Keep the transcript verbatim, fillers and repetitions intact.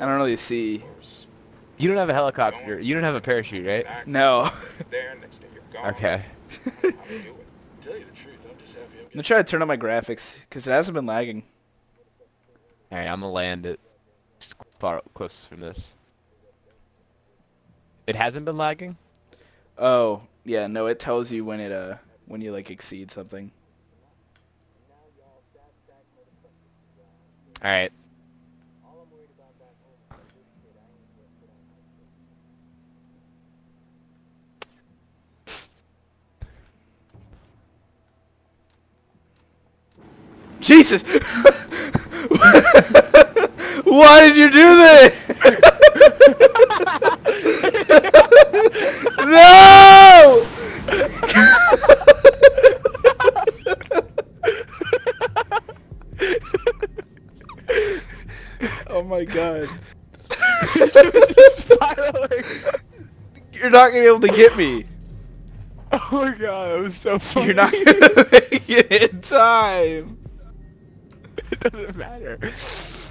I don't really see. You don't have a helicopter. You don't have a parachute, right? No. Okay. I'm gonna try to turn on my graphics because it hasn't been lagging. Alright, I'm gonna land it far close from this. It hasn't been lagging? Oh, yeah, no, it tells you when it uh when you like exceed something. Alright. Jesus! Why did you do this? No! Oh my god. You're not gonna be able to get me. Oh my god, it was so funny. You're not gonna make it in time. It doesn't matter.